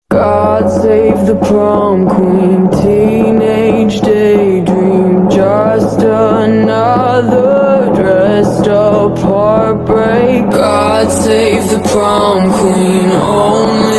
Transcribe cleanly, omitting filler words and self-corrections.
God save the prom queen, teenage daydream, just another dressed up heartbreak. God save the prom queen, oh